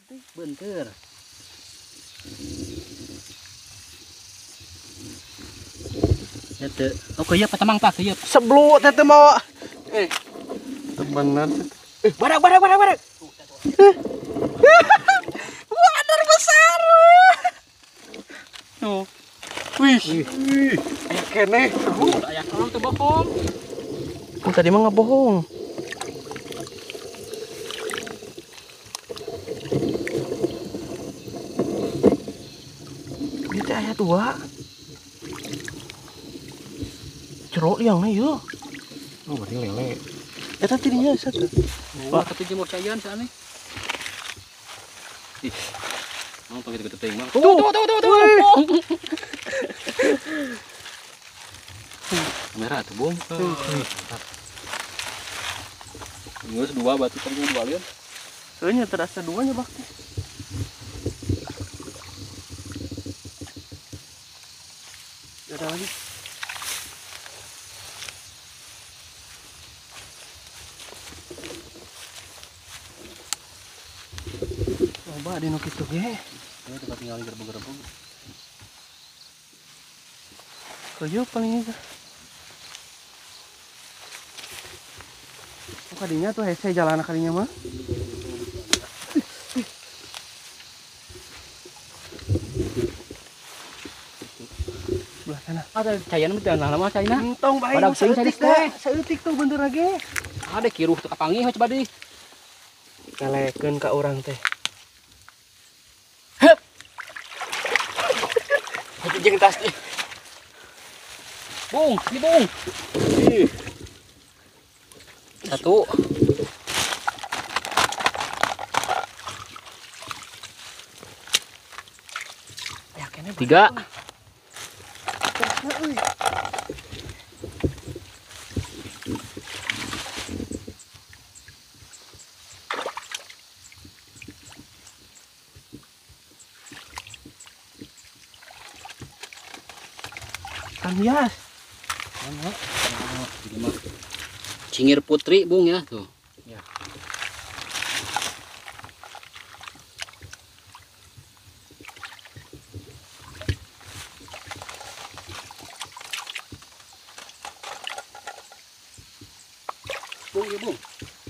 Bentar. Ete, oh kayep patamang tak kayep. Seblut teh mau. Temenan. Barak. Wader besar. Oh. Wih. Aya keneh. Aya orang teu bohong. Tadi mah ngebohong. Ini teh aya dua. Cerok yang ieu. Oh, berarti lele. Eta tadinya satu. Wah, tapi jemur cayan sana. Ih. Mau pakai gitu teuing mah. Tuh. Merah tuh, Bung. Geus dua batu tadi dua lian. Soalnya terasa duanya bakti. Ada lagi. Coba di nuk itu ge. Ini tempat tinggal gerbong-gerbong. Kerja paling itu. Kadinya tuh hese jalan kadinya mah. Belah sana. Ada cayan mah teu lama cayan. Entong bae. Padahal sing sadis teh. Saeutik tuh bener lagi. Ada kiruh teu kapanggih coba di. Kalekeun ka urang teh. Hati jeung tas teh. Bung, ini Bung. Ih. Satu. Tiga. Kan hias. Cingir putri Bung ya tuh. Ya. Bung ya Bung.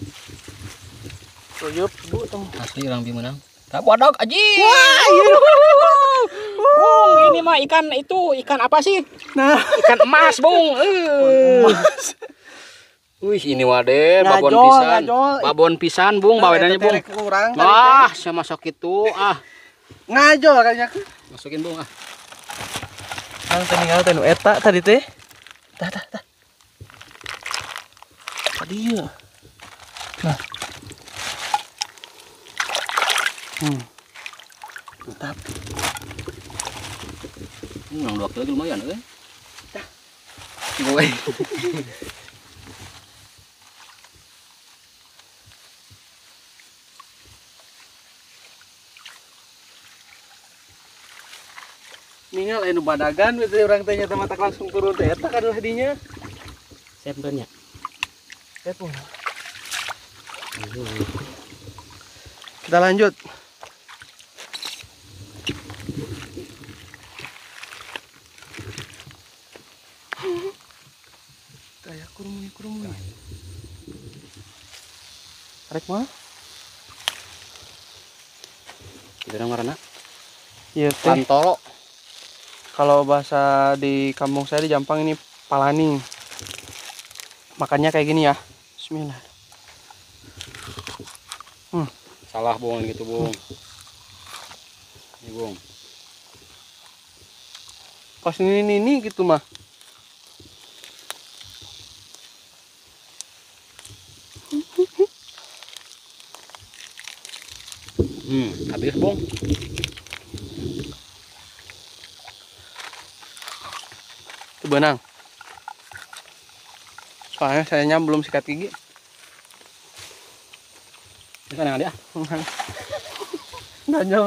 Tuyup Bu tong. Asli orang Bimenang. Tak bodoh aji. Wah, Bung, ini mah ikan itu ikan apa sih? nah, Ikan emas Bung. emas. Wih ini wade babon Ngajol, pisan. ngajol. Babon pisan Bung, bawedannya Bung. Kurang Wah, saya masuk itu ah. ngajol kayaknya. Masukin Bung ah. Kang tinggal teh nu eta tadi teh. Tah. Tadi ya. Nah. Mantap. Yang 2 kilo lumayan kan? Dah. Gue. Ningal anu badagan we urang teh nya matak langsung turun teh eta kaduh hadinya. Sempennya. Tepung. Kita lanjut. Kayak kurung. Tarik mah? Kita marana. Iya teh. Pantolo. Kalau bahasa di kampung saya di Jampang ini palaning. Makannya kayak gini ya. Bismillah. Salah Bung gitu Bung. Ini Bung. Pas ini gitu mah. Habis Bung. Itu benang. Soalnya sayanya belum sikat gigi. Ini kan yang ada. Nanya.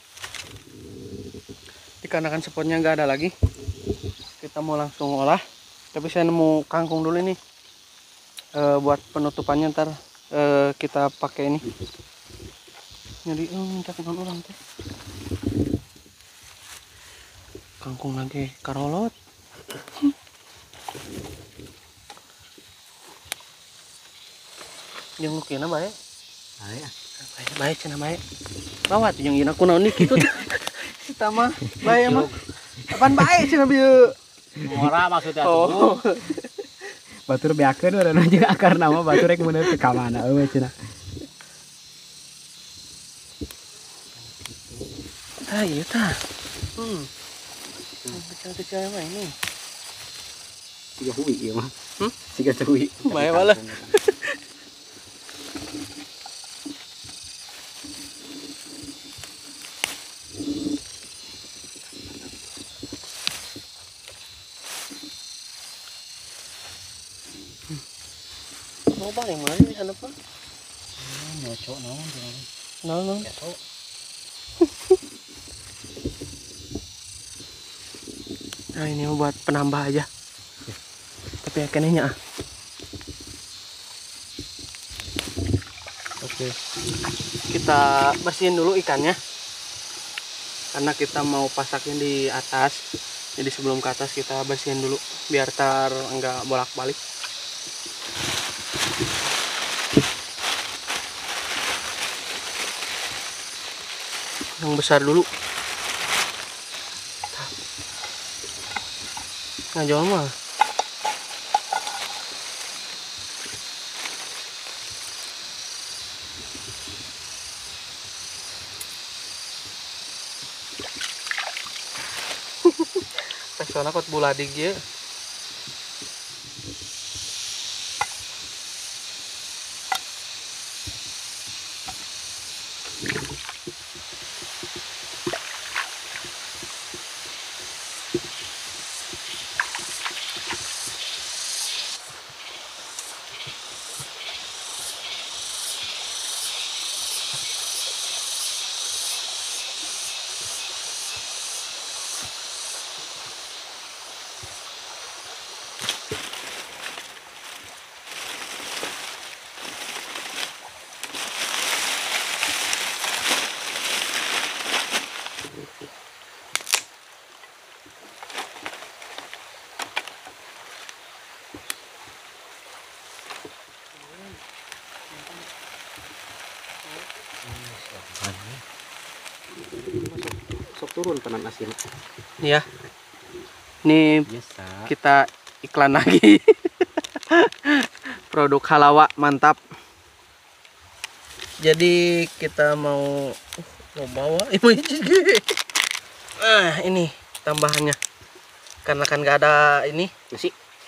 Dikarenakan spotnya nggak ada lagi, kita mau langsung olah. Tapi saya nemu kangkung dulu ini. Buat penutupannya ntar kita pakai ini. Nyari minta non orang teh. Kangkung lagi karolot. Yang lukina bae. Bae cenah bae. Bawa tuh yang aku naon kitu teh. Kita mah bae mah. Apaan bae cenah bieu? Ora maksudnya Oh. tuh. Batur beakeun urang jeung akar nama batur rek mun teu ka mana eueuh cenah. Ah iya tah. Kecil-kecil mah ini. Siga hui ieu mah. Siga Siga hui. bae malah. Mau balik mana di sana pak? Nyocok naon jeung. Nol. Ketok. Nah ini mau buat penambah aja. Tapi ya kenanya ah. Oke. Kita bersihin dulu ikannya. Karena kita mau pasaknya di atas. Jadi sebelum ke atas kita bersihin dulu biar enggak bolak-balik. Yang besar dulu. Nah jual mah. Pesona kot buladig ya. Sok turun tenan asin. Iya. Ini Biasa. kita iklan lagi. Produk Halawa mantap. Jadi kita mau bawa ini tambahannya. Karena kan nggak ada ini Nasi.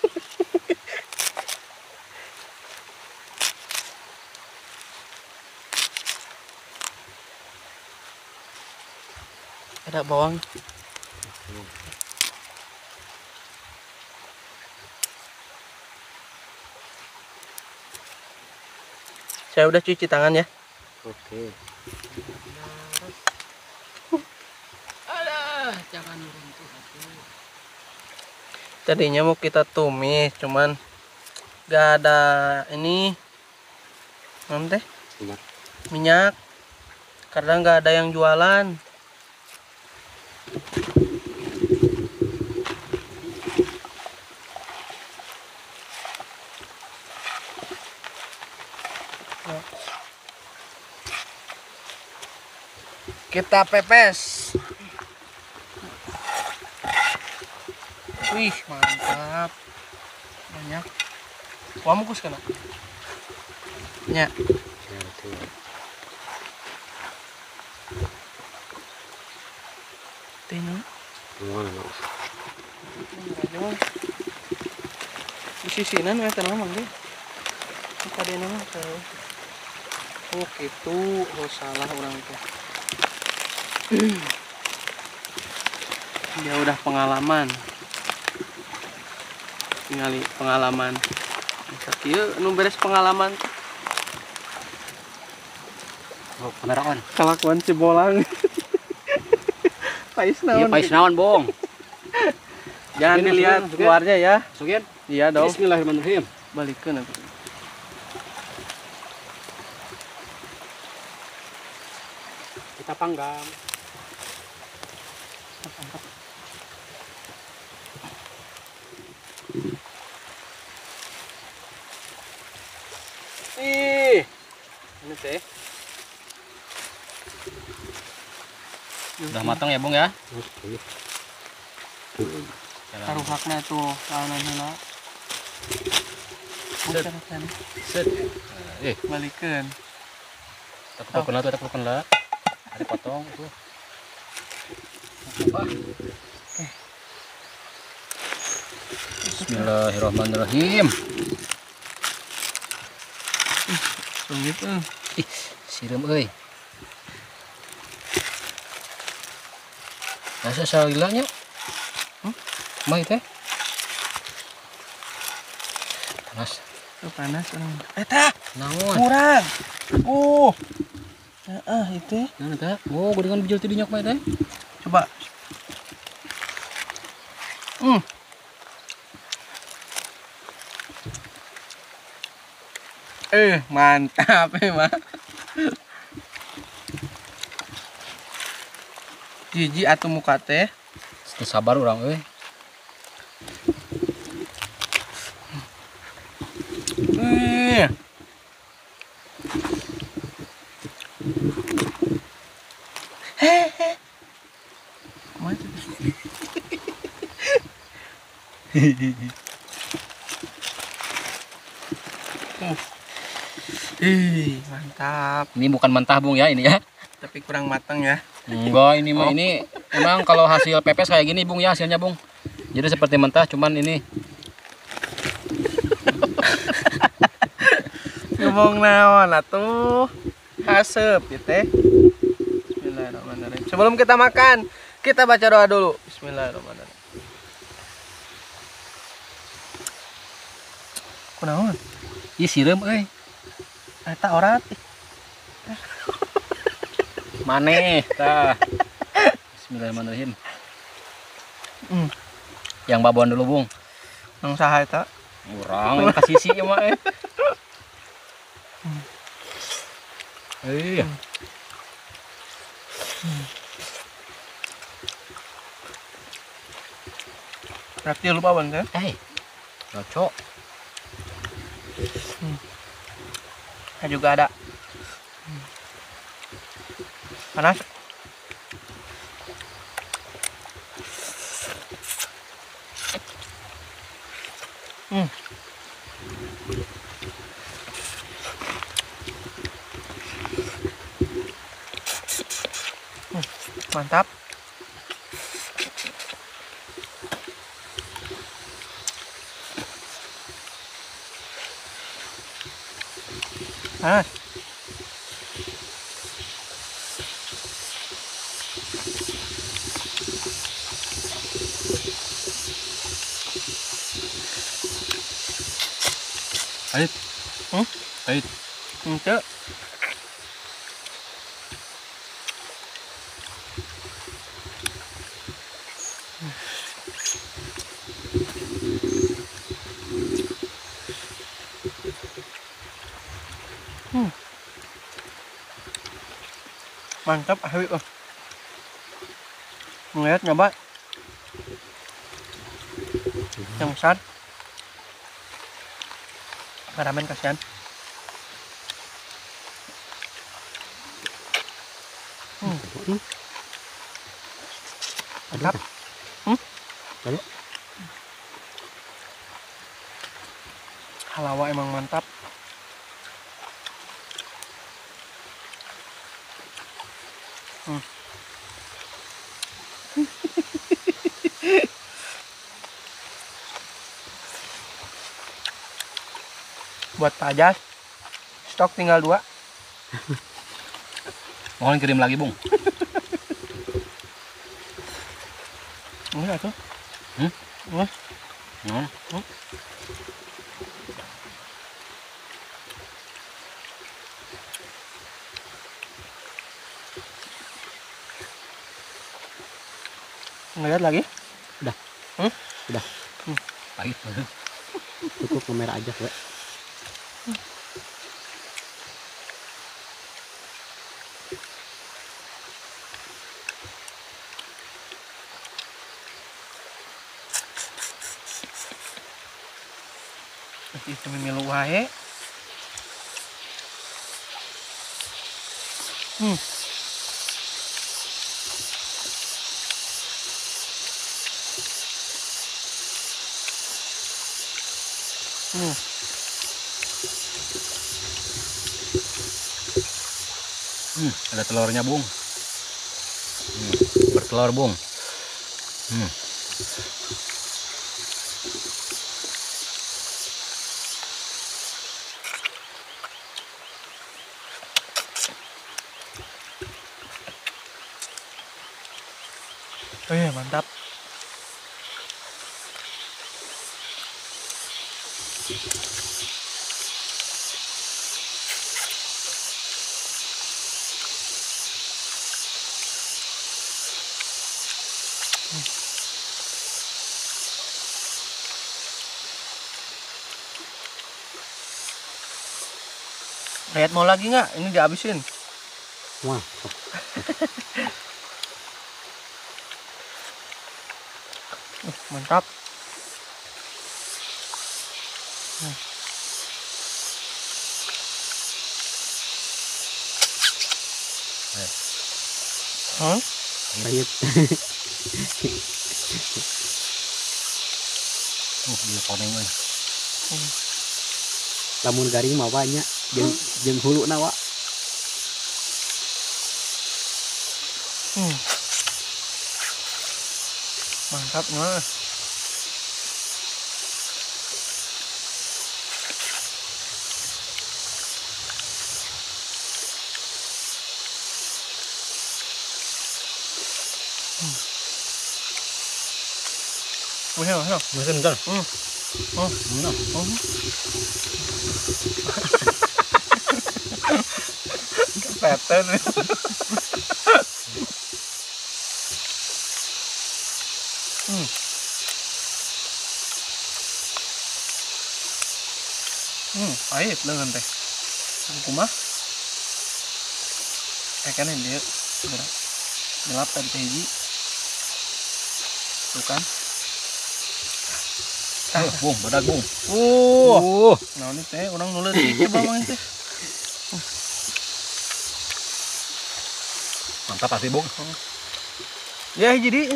ada bawang. Saya udah cuci tangan ya. Oke. Alah, jangan runtuh atuh. Tadinya mau kita tumis, cuman gak ada ini nanti minyak karena nggak ada yang jualan. Kita pepes. Wih, mantap. Banyak. Wah, mukus kan? Ya. Tengok. Di sisinan ya tenang mang deh. Tadi nama tuh. Oh gitu, oh salah orang tuh. Dia udah pengalaman. Tinggali pengalaman. Kieu nu beres pengalaman. Oh, penerawan. Kelakuan si bolang. Pais Iya, naon? pais naon, Bong. Jangan Ini dilihat masukin, keluarnya ya. Sugian. Iya dong. Bismillahirrahmanirrahim. Balikin nanti. Kita panggang. Ih, ini teh. Udah matang ya, Bung ya? Taruh hakna tuh, lawanan heula. Set. Balikeun. Tak pukul lah. Ada potong tuh. Bismillahirrahmanirrahim. Sungit Ih, sireum euy. Masa salilanya? Mah teh. Panas. panas orang. Eta, Naon? kurang. Itu. Naon eta? Oh, dengan bijil teh dinyok mah teh. Coba. Mantap emang. Jiji atuh muka teh. Sabar urang euy. Mantap. Ini bukan mentah Bung ya ini ya. Tapi kurang matang ya. Enggak, ini mah ini emang kalau hasil pepes kayak gini Bung ya hasilnya Bung. Jadi seperti mentah cuman ini Ngomong naon atuh. Haseup ya teh. Bismillahirrahmanirrahim. Sebelum kita makan, kita baca doa dulu. Bismillahirrahmanirrahim. Kunaon? ih sireum euy. Eta orat. Maneh tah. Bismillahirrahmanirrahim. Yang babon dulu Bung. Nang saha eta? Urang yang kasisi ya mah Iya. Berarti lupa bang kan? Cocok. Juga ada. Panas. Mantap. Panas. Pahit. Pahit. Ente. Mantap Habib. Ngeliat nyoba yang besar ramen kasihan. Mantap. Halawa emang mantap. Buat Pak Jas, stok tinggal 2. Mohon kirim lagi Bung. Enggak tuh. Nah. Ngeliat lagi? Udah. Udah. Pahit. Cukup kamera aja, we. Itu milu wae. Ada telurnya bung. Bertelur bung. Mantap. Lihat mau lagi nggak? Ini dihabisin. Wah, Mantap. pahit. Dia koneng euy. Lamun garing mah banyak jeung hulu nawa. Mantap mah. Wah, Mesin bentar. Peten. Pahit dengan teh. Kumaha? Kan dia berat. Nyelap tadi teh hiji. Tuh kan. Bung, badak bung. Nah ini teh orang nulis coba mang teh. Mantap asli bung. Ya jadi.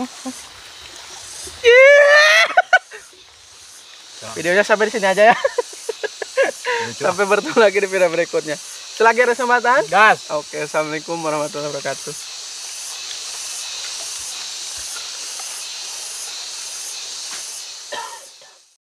Videonya sampai di sini aja ya. Sampai bertemu lagi di video berikutnya. Selagi ada kesempatan. Gas. Oke, assalamualaikum warahmatullahi wabarakatuh.